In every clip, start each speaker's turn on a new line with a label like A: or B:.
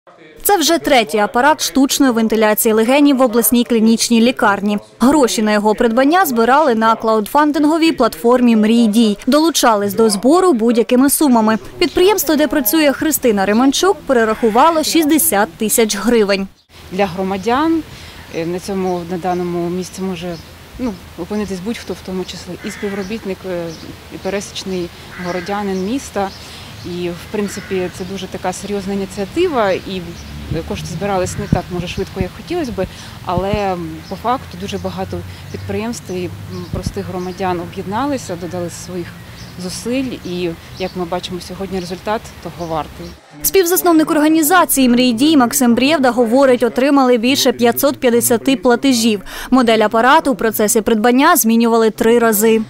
A: Це вже третій апарат штучної вентиляції легенів в обласній клінічній лікарні. Гроші на його придбання збирали на краудфандинговій платформі «Мрій дій». Долучались до збору будь-якими сумами. Підприємство, де працює Христина Риманчук, перерахувало 60 тисяч гривень.
B: Для громадян на даному місці може опинитись будь-хто, в тому числі і співробітник, і пересічний городянин міста. І, в принципі, це дуже така серйозна ініціатива, і кошти збирались не так, може, швидко, як хотілося б, але по факту дуже багато підприємств і простих громадян об'єдналися, додали своїх зусиль, і, як ми бачимо сьогодні, результат того вартий.
A: Співзасновник організації «Мрій дій» Максим Брєвда говорить, отримали більше 550 платежів. Модель апарату у процесі придбання змінювали 3 рази.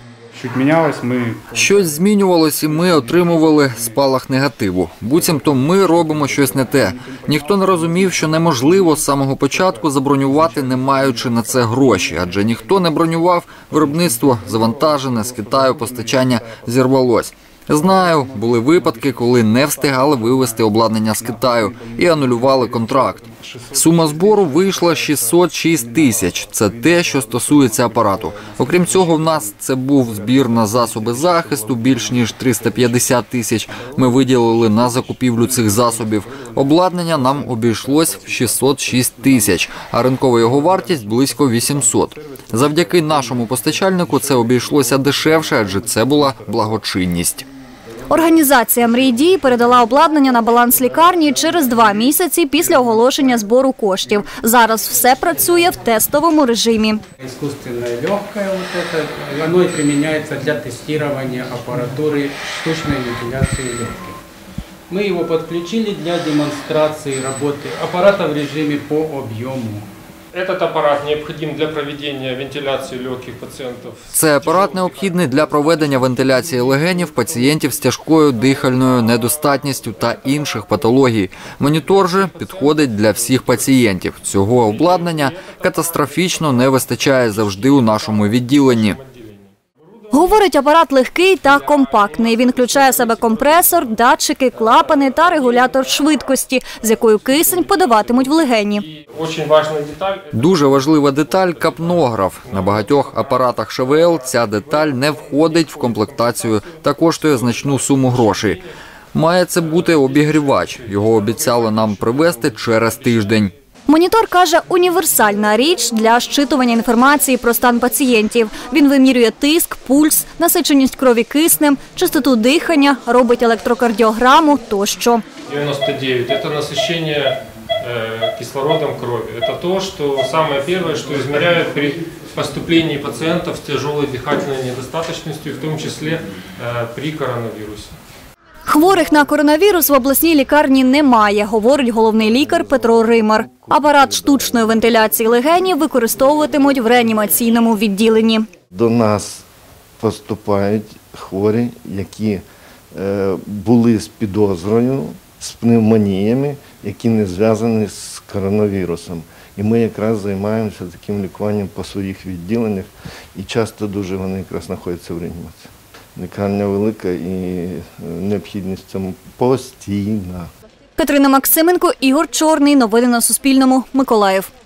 C: Щось змінювалось, і ми отримували спалах негативу. Буцімто ми робимо щось не те. Ніхто не розумів, що неможливо з самого початку забронювати, не маючи на це гроші. Адже ніхто не бронював, виробництво завантажене, з Китаю постачання зірвалось. Знаю, були випадки, коли не встигали вивезти обладнання з Китаю і анулювали контракт. Сума збору вийшла 606 тисяч. Це те, що стосується апарату. Окрім цього, в нас це був збір на засоби захисту, більш ніж 350 тисяч. Ми виділили на закупівлю цих засобів. Обладнання нам обійшлось в 606 тисяч, а ринкова його вартість – близько 800. Завдяки нашому постачальнику це обійшлося дешевше, адже це була благочинність.
A: Організація «Мрій дій» передала обладнання на баланс лікарні через 2 місяці після оголошення збору коштів. Зараз все працює в тестовому режимі.
D: Іскусственне легке, воно використовується для тестування апаратури штучної вентиляції легких. Ми його підключили для демонстрації роботи апарата в режимі по об'єму.
E: Этот апарат необходим для проведення вентиляції легких пацієнтів.
C: Це апарат необхідний для проведення вентиляції легенів пацієнтів з тяжкою дихальною недостатністю та інших патологій. Монітор же підходить для всіх пацієнтів. Цього обладнання катастрофічно не вистачає завжди у нашому відділенні.
A: Говорить, апарат легкий та компактний. Він включає в себе компресор, датчики, клапани та регулятор швидкості, з якою кисень подаватимуть в легені.
C: Дуже важлива деталь – капнограф. На багатьох апаратах ШВЛ ця деталь не входить в комплектацію та коштує значну суму грошей. Має це бути обігрівач. Його обіцяли нам привезти через тиждень.
A: Монітор, каже, універсальна річ для щитування інформації про стан пацієнтів. Він вимірює тиск, пульс, насиченість крові киснем, частоту дихання, робить електрокардіограму тощо.
E: 99 – це насичення кислородом крові. Це те, що саме перше, що измеряють при поступленні пацієнтів з тяжкою дихальною недостаточністю, в тому числі при коронавірусі.
A: Хворих на коронавірус в обласній лікарні немає, говорить головний лікар Петро Римар. Апарат штучної вентиляції легенів використовуватимуть в реанімаційному відділенні.
F: До нас поступають хворі, які були з підозрою, з пневмоніями, які не зв'язані з коронавірусом. І ми якраз займаємося таким лікуванням по своїх відділеннях, і часто дуже вони якраз знаходяться в реанімації. Лікарня велика і необхідність в цьому постійна.
A: Катерина Максименко, Ігор Чорний. Новини на Суспільному. Миколаїв.